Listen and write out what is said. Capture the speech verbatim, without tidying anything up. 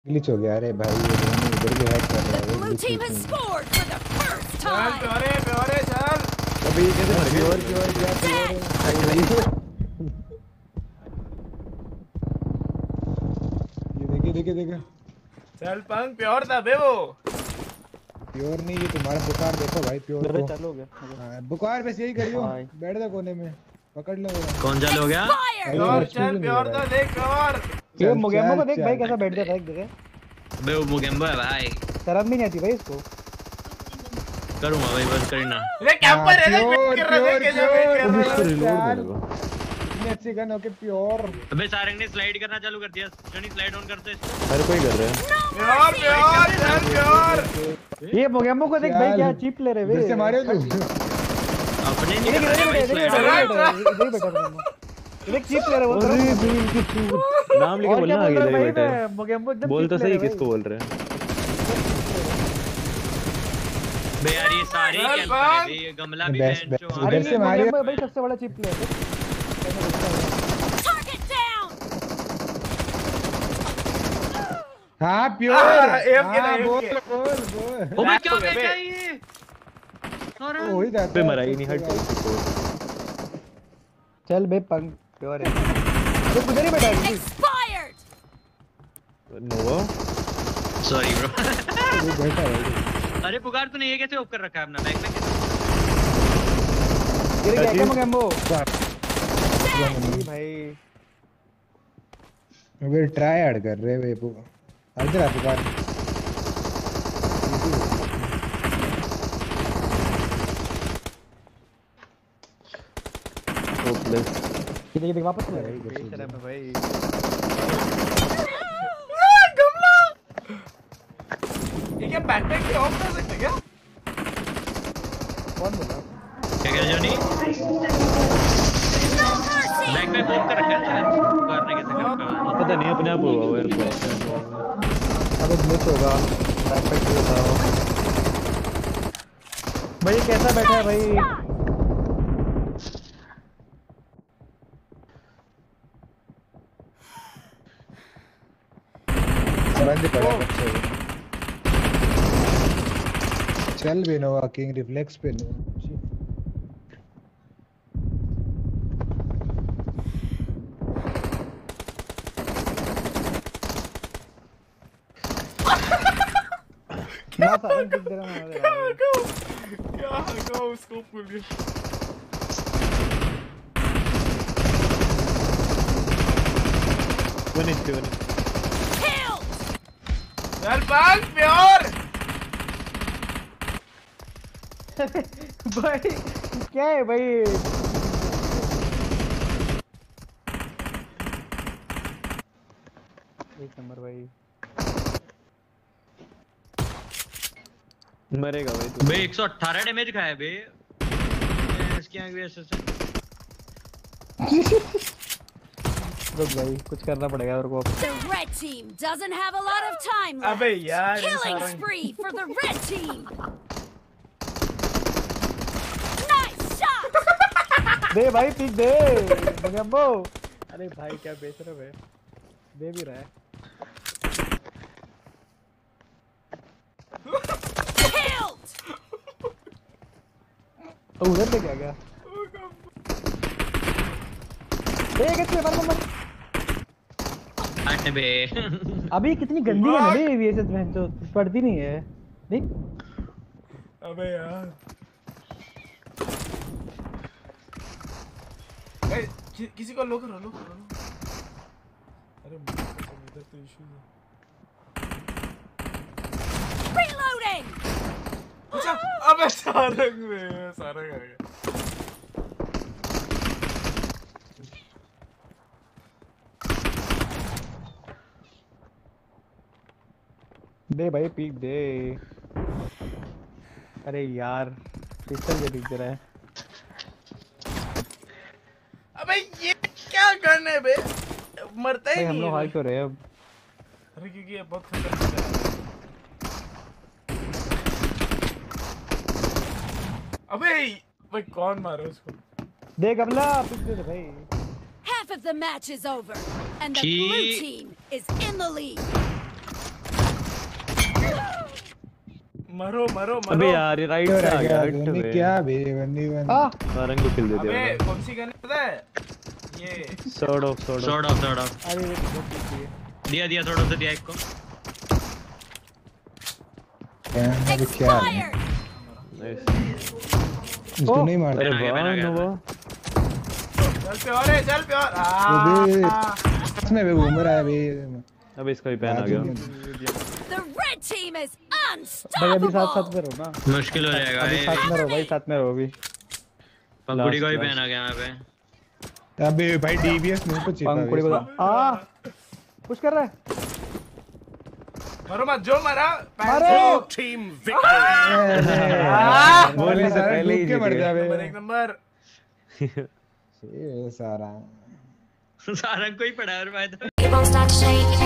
Glitch हो गया। अरे भाई ये दोनों इधर भी हैक कर रहा है। Blue team has scored for the first time. चल प्योरे प्योरे चल। अबे ये कैसे मर गया? और की और क्या प्योर? ये देखिए देखिए देखिए। चल पंक प्योर था बे वो। प्योर नहीं, ये तुम्हारा बुखार देखो भाई प्योर को। चल हो गया। हाँ बुखार बस यही करियो। बैठ जा कोने में पकड़ लो। कौन चालू हो गया? प्योर चल प्योर तो देख प्योर। ये मोगेम्बो को देख भाई कैसा बैठ जाता है एक जगह। अबे वो मोगेम्बो है भाई। शर्म भी नहीं आती भाई इसको। करूंगा भाई बस करना। ये कैंपर है ना वेट कर रहा है कैसे वेट कर रहा है। इतनी अच्छी गन होके प्योर। अबे सारंग ने स्लाइड करना चालू कर दिया। जनी स्लाइड ऑन करते हर कोई कर रहा है। प्योर प्योर चल प्योर। ये मोगेम्बो को देख भाई क्या चिप ले रहे वे। जैसे मारे तू अपने नहीं इधर इधर बैठा देख चिप ले रहे वो। अरे दिल की चूत। नाम लेके बोलना आगे ले बेटा। मोगेम्बो एकदम बोल तो सही किसको बोल रहे हैं। बे यार ये सारे कैंपर है। ये गमला भी बेंच जो अरे से मारी भाई सबसे बड़ा चिप ले। हाँ प्योर। एम के हाँ ना बोल बोल बोल। ओ भाई क्या बेचा ये? ओ ही जाता है। मरा ही नहीं हट जाए। चल बे पंक प्योर है। तो किधर ही बैठा है? No sorry bro. वो बैठा है। अरे पुकार तूने ये कैसे ऑफ कर रखा है अपना बैग में? ये क्या क्या मोगेम्बो? भाई वे ट्राई ऐड कर रहे वे पु इधर आ पुकार। ये देख वापस ले रहा है भाई। गमला। ये क्या बैकपैक पे ऑफ कर सकते क्या? कौन बोला? क्या कह जॉनी? बैग में फोन कर रखा है करने कैसे करता पता नहीं अपने आप हुआ वो एयरपोर्ट। अबे ग्लिच होगा। बैकपैक भी होता हो भाई। कैसा बैठा है भाई? बंद पड़ा बच्चे। चल भी नोवा किंग रिफ्लेक्स पे लो। ना सारंग दिख दे रहा है। क्या क्या उसको भूल गया। One H one. चल पंक प्योर। भाई क्या है भाई? एक नंबर भाई। मरेगा भाई तू। बे एक सौ अठारह डैमेज खाया बे। इसकी आंख भी ऐसे से। रुक भाई कुछ करना पड़ेगा मेरे को। The red team doesn't have a lot of time left. अबे यार ये Killing Sarang. spree for the red team. Nice shot. दे भाई पिक दे मोगेम्बो। अरे भाई क्या बेच रहे हो? दे भी रहा है। Killed. उधर ले क्या गया? एक इसमें मर मर। हट बे। अभी कितनी गंदी है ना बे वीएसएस में तो पड़ती नहीं है। देख। अबे यार। ए, कि, किसी को लो करो लो करो। अरे इधर तो इशू है। Reloading. अच्छा अबे सारंग में सारंग आ गया। दे भाई पीक दे। अरे यार पिस्टल के दिख रहा है। अबे ये क्या करने बे? मरता ही हम नहीं लोग है। हाई कर रहे हैं अब। अरे क्योंकि ये बहुत खतरनाक है। अबे भाई कौन मारा उसको? देख अबला पिक दे दे भाई। Half of the match is over, and the blue team is in the lead. मरो मरो मरो। अबे यार ये राइट से आ गया हिट पे। क्या बे बंदी बंदी हां सारंग को किल दे दिया। अबे कौन सी गन है ये? Sword of sword sword of sword of अरे दिया दिया थोड़ा सा दिया एक को। क्या Expired. इसको नहीं मारता। अरे वाह नोवा। चल पे और है चल पे और। अबे आ इसमें भी घूम रहा है बे। अब इसका भी पैन आ गया। The red team is भाई अभी साथ साथ unstoppable. में रहो ना। मुश्किल हो जाएगा अभी ये। साथ में रहो भाई, साथ में रहो अभी। पंकुड़ी को भी Last, पैन आ गया यहाँ पे। अबे भाई डीबीएस मुंह पे चिपका पंकुड़ी को आ पुश कर रहा है। मरो मत जो मरा। मारो Team बोलने से पहले ही के मर जा बे। नंबर एक नंबर। ये सारा सारंग को ही पड़ा है और मैं तो It won't stop to shake.